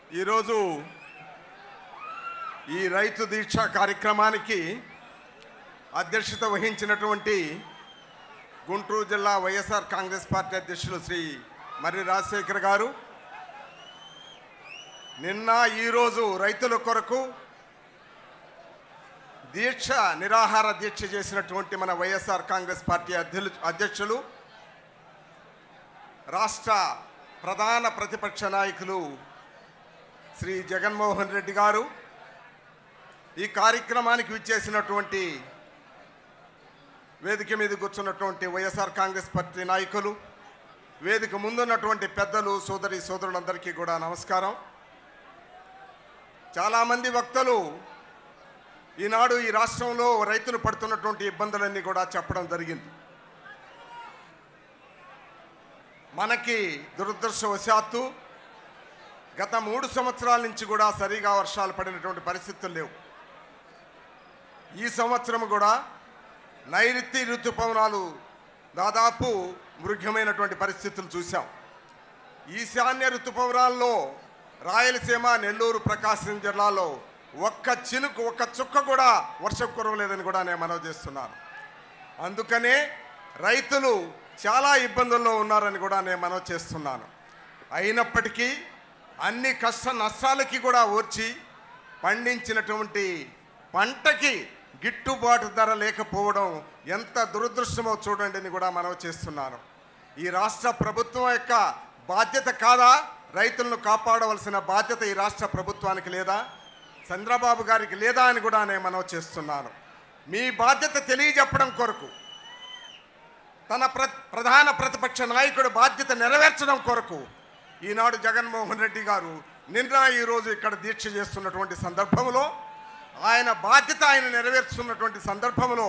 ఈరోజు ఈ రైతు దీక్ష కార్యక్రమానికి అధ్యక్షత వహించినటువంటి గుంటూరు జిల్లా వైఎస్ఆర్ కాంగ్రెస్ పార్టీ అధ్యక్షులు శ్రీ మర్రి రాజశేఖర్ గారు, నిన్న ఈరోజు రైతుల కొరకు దీక్ష నిరాహార దీక్ష చేసినటువంటి మన వైఎస్ఆర్ కాంగ్రెస్ పార్టీ అధ్యక్షులు రాష్ట్ర ప్రధాన ప్రతిపక్ష నాయకులు శ్రీ జగన్మోహన్ రెడ్డి గారు, ఈ కార్యక్రమానికి విచ్చేసినటువంటి వేదిక మీద కూర్చున్నటువంటి వైఎస్ఆర్ కాంగ్రెస్ పార్టీ నాయకులు, వేదిక ముందున్నటువంటి పెద్దలు, సోదరులందరికీ కూడా నమస్కారం. చాలామంది వక్తలు ఈనాడు ఈ రాష్ట్రంలో రైతులు పడుతున్నటువంటి ఇబ్బందులన్నీ కూడా చెప్పడం జరిగింది. మనకి దురదృష్టవశాత్తు గత 3 సంవత్సరాల నుంచి కూడా సరిగా వర్షాలు పడినటువంటి పరిస్థితులు లేవు. ఈ సంవత్సరం కూడా నైరుతి ఋతుపవనాలు దాదాపు మృగ్యమైనటువంటి పరిస్థితులు చూసాం. ఈశాన్య ఋతుపవనాల్లో రాయలసీమ, నెల్లూరు, ప్రకాశం జిల్లాలో ఒక్క చుక్క కూడా వర్షం కురవలేదని కూడా నేను మనవి చేస్తున్నాను. అందుకనే రైతులు చాలా ఇబ్బందుల్లో ఉన్నారని కూడా నేను మనవి చేస్తున్నాను. అయినప్పటికీ అన్ని కష్ట నష్టాలకి కూడా ఓర్చి పండించినటువంటి పంటకి గిట్టుబాటు ధర లేకపోవడం ఎంత దురదృష్టమో చూడండి అని కూడా మనవి చేస్తున్నాను. ఈ రాష్ట్ర ప్రభుత్వం యొక్క బాధ్యత కాదా? రైతులను కాపాడవలసిన బాధ్యత ఈ రాష్ట్ర ప్రభుత్వానికి లేదా? చంద్రబాబు గారికి లేదా అని కూడా నేను మనవి చేస్తున్నాను. మీ బాధ్యత తెలియజెప్పడం కొరకు, తన ప్రధాన ప్రతిపక్ష నాయకుడు బాధ్యత నెరవేర్చడం కొరకు ఈనాడు జగన్మోహన్ రెడ్డి గారు నిన్న ఈరోజు ఇక్కడ దీక్ష చేస్తున్నటువంటి సందర్భంలో, ఆయన బాధ్యత ఆయన నెరవేర్చుతున్నటువంటి సందర్భంలో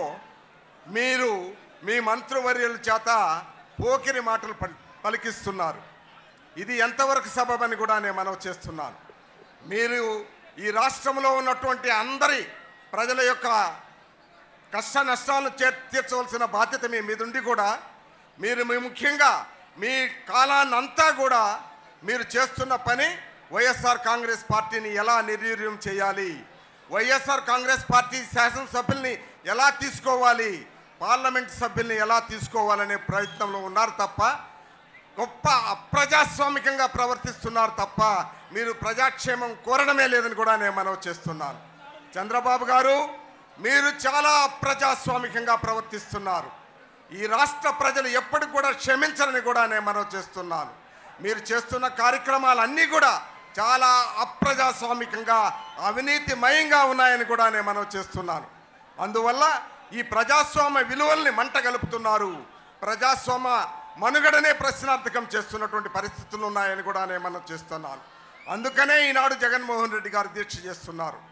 మీరు మీ మంత్రివర్యుల చేత పోకిరి మాటలు పలికిస్తున్నారు. ఇది ఎంతవరకు సబబని కూడా నేను మనవి చేస్తున్నాను. మీరు ఈ రాష్ట్రంలో ఉన్నటువంటి అందరి ప్రజల యొక్క కష్ట నష్టాలను తీర్చవలసిన బాధ్యత మీ మీదుండి కూడా మీరు ముఖ్యంగా మీ కాలాన్నంతా కూడా మీరు చేస్తున్న పని వైఎస్ఆర్ కాంగ్రెస్ పార్టీని ఎలా నిర్వీర్యం చేయాలి, వైఎస్ఆర్ కాంగ్రెస్ పార్టీ శాసనసభ్యుల్ని ఎలా తీసుకోవాలి, పార్లమెంట్ సభ్యుల్ని ఎలా తీసుకోవాలనే ప్రయత్నంలో ఉన్నారు తప్ప, గొప్ప అప్రజాస్వామికంగా ప్రవర్తిస్తున్నారు తప్ప మీరు ప్రజాక్షేమం కోరడమే లేదని కూడా నేను మనవి చేస్తున్నాను. చంద్రబాబు గారు, మీరు చాలా అప్రజాస్వామికంగా ప్రవర్తిస్తున్నారు. ఈ రాష్ట్ర ప్రజలు ఎప్పటికి కూడా క్షమించరని కూడా నేను మనవి చేస్తున్నాను. మీరు చేస్తున్న కార్యక్రమాలన్నీ కూడా చాలా అప్రజాస్వామికంగా, అవినీతిమయంగా ఉన్నాయని కూడా నేను మనవి చేస్తున్నాను. అందువల్ల ఈ ప్రజాస్వామ్య విలువల్ని మంట గలుపుతున్నారు. ప్రజాస్వామ్య మనుగడనే ప్రశ్నార్థకం చేస్తున్నటువంటి పరిస్థితులు ఉన్నాయని కూడా నేను మనవి చేస్తున్నాను. అందుకనే ఈనాడు జగన్మోహన్ రెడ్డి గారు దీక్ష చేస్తున్నారు.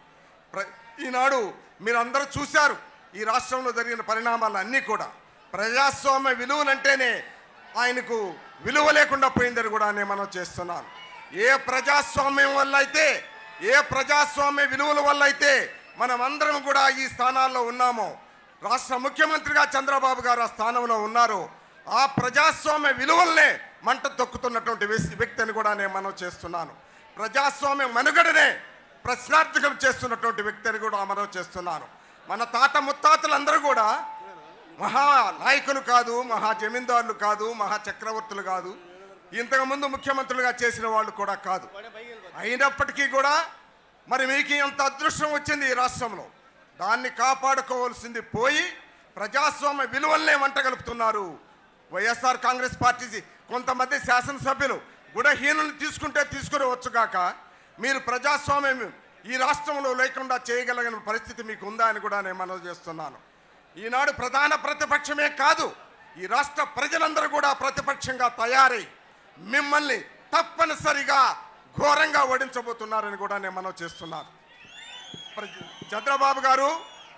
ఈనాడు మీరందరూ చూశారు ఈ రాష్ట్రంలో జరిగిన పరిణామాలన్నీ కూడా. ప్రజాస్వామ్య విలువలంటేనే ఆయనకు విలువ లేకుండా పోయిందని కూడా నేను మనం చేస్తున్నాను. ఏ ప్రజాస్వామ్యం వల్ల అయితే, ఏ ప్రజాస్వామ్య విలువల వల్ల అయితే మనం అందరం కూడా ఈ స్థానాల్లో ఉన్నామో, రాష్ట్ర ముఖ్యమంత్రిగా చంద్రబాబు గారు ఆ స్థానంలో ఉన్నారు, ఆ ప్రజాస్వామ్య విలువలనే మంట తొక్కుతున్నటువంటి వ్యక్తి అని కూడా నేను మనం చేస్తున్నాను. ప్రజాస్వామ్య మనుగడనే ప్రశ్నార్థకం చేస్తున్నటువంటి వ్యక్తిని కూడా మనవి చేస్తున్నాను. మన తాత ముత్తాతలందరూ కూడా మహా నాయకులు కాదు, మహా జమీందారులు కాదు, మహా చక్రవర్తులు కాదు, ఇంతకుముందు ముఖ్యమంత్రులుగా చేసిన వాళ్ళు కూడా కాదు. అయినప్పటికీ కూడా మరి మీకు ఎంత అదృష్టం వచ్చింది ఈ రాష్ట్రంలో, దాన్ని కాపాడుకోవాల్సింది పోయి ప్రజాస్వామ్య విలువలనే మంట గలుపుతున్నారు. వైఎస్ఆర్ కాంగ్రెస్ పార్టీ కొంతమంది శాసనసభ్యులు గుణహీనులను తీసుకుంటే తీసుకురవచ్చుగాక, మీరు ప్రజాస్వామ్యం ఈ రాష్ట్రంలో లేకుండా చేయగలిగిన పరిస్థితి మీకు ఉందా అని కూడా నేను మనవి చేస్తున్నాను. ఈనాడు ప్రధాన ప్రతిపక్షమే కాదు, ఈ రాష్ట్ర ప్రజలందరూ కూడా ప్రతిపక్షంగా తయారై మిమ్మల్ని తప్పనిసరిగా ఘోరంగా ఓడించబోతున్నారని కూడా నేను మనవి చేస్తున్నాను. చంద్రబాబు గారు,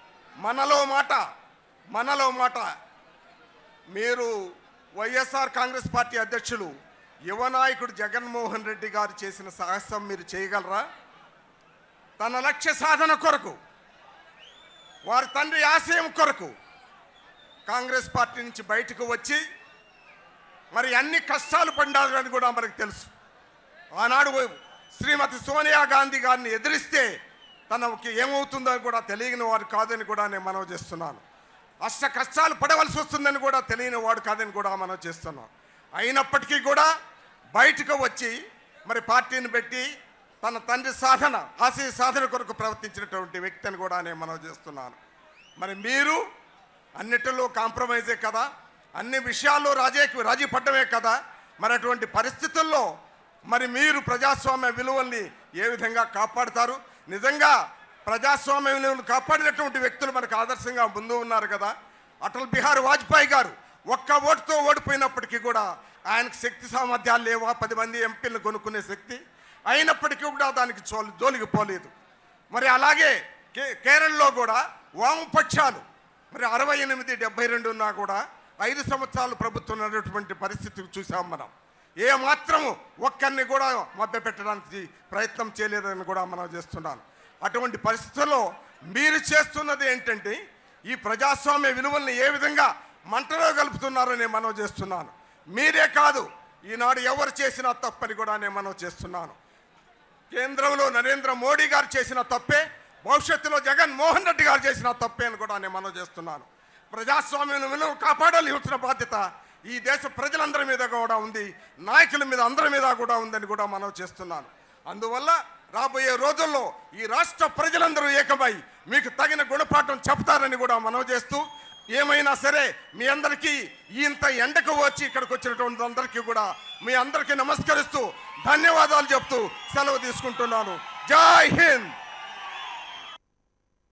మనలో మాట మీరు వైఎస్ఆర్ కాంగ్రెస్ పార్టీ అధ్యక్షులు యువ నాయకుడు జగన్మోహన్ రెడ్డి గారు చేసిన సాహసం మీరు చేయగలరా? తన లక్ష్య సాధన కొరకు, వారి తండ్రి ఆశయం కొరకు కాంగ్రెస్ పార్టీ నుంచి బయటకు వచ్చి మరి అన్ని కష్టాలు పడ్డారని కూడా మనకు తెలుసు. ఆనాడు శ్రీమతి సోనియా గాంధీ గారిని ఎదిరిస్తే తనకి ఏమవుతుందో కూడా తెలియని వాడు కాదని కూడా నేను మనవి చేస్తున్నాను. అష్ట కష్టాలు పడవలసి వస్తుందని కూడా తెలియని వాడు కాదని కూడా మనవి చేస్తున్నాం. అయినప్పటికీ కూడా బయటకు వచ్చి మరి పార్టీని పెట్టి తన తండ్రి సాధన ఆశయ సాధన కొరకు ప్రవర్తించినటువంటి వ్యక్తి అని కూడా నేను మనవి చేస్తున్నాను. మరి మీరు అన్నిటిలో కాంప్రమైజే కదా, అన్ని విషయాల్లో రాజీ పడ్డమే కదా. మరి అటువంటి పరిస్థితుల్లో మరి మీరు ప్రజాస్వామ్య విలువల్ని ఏ విధంగా కాపాడుతారు? నిజంగా ప్రజాస్వామ్య విలువలను కాపాడినటువంటి వ్యక్తులు మనకు ఆదర్శంగా ముందు ఉన్నారు కదా. అటల్ బిహారీ వాజ్పేయి గారు ఒక్క ఓటుతో ఓడిపోయినప్పటికీ కూడా ఆయనకు శక్తి సామర్థ్యాలు లేవా? 10 మంది ఎంపీలను కొనుక్కునే శక్తి. అయినప్పటికీ కూడా దానికి జోలికి పోలేదు. మరి అలాగే కేరళలో కూడా వామపక్షాలు మరి 68, 72 ఉన్నా కూడా 5 సంవత్సరాలు ప్రభుత్వం ఉన్నటువంటి పరిస్థితి చూసాం మనం. ఏ మాత్రము ఒక్కరిని కూడా మభ్యపెట్టడానికి ప్రయత్నం చేయలేదని కూడా మనం చేస్తున్నాను. అటువంటి పరిస్థితుల్లో మీరు చేస్తున్నది ఏంటంటే ఈ ప్రజాస్వామ్య విలువల్ని ఏ విధంగా మంటలో కలుపుతున్నారని మనం చేస్తున్నాను. మీరే కాదు, ఈనాడు ఎవరు చేసినా తప్పని కూడా నేను మనం చేస్తున్నాను. కేంద్రంలో నరేంద్ర మోడీ గారు చేసిన తప్పే, భవిష్యత్తులో జగన్మోహన్ రెడ్డి గారు చేసిన తప్పే అని కూడా నేను మనం చేస్తున్నాను. ప్రజాస్వామ్యం విలువ కాపాడాల్సిన బాధ్యత ఈ దేశ ప్రజలందరి మీద కూడా ఉంది, నాయకుల మీద అందరి మీద కూడా ఉందని కూడా మనం చేస్తున్నాను. అందువల్ల రాబోయే రోజుల్లో ఈ రాష్ట్ర ప్రజలందరూ ఏకమై మీకు తగిన గుణపాఠం చెప్తారని కూడా మనం చేస్తూ, ఏమైనా సరే మీ అందరికీ ఇంత ఎండకు వచ్చి ఇక్కడికి వచ్చినటువంటి అందరికీ కూడా మీ అందరికీ నమస్కరిస్తూ ధన్యవాదాలు చెప్తూ సెలవు తీసుకుంటున్నాను. జై హింద్.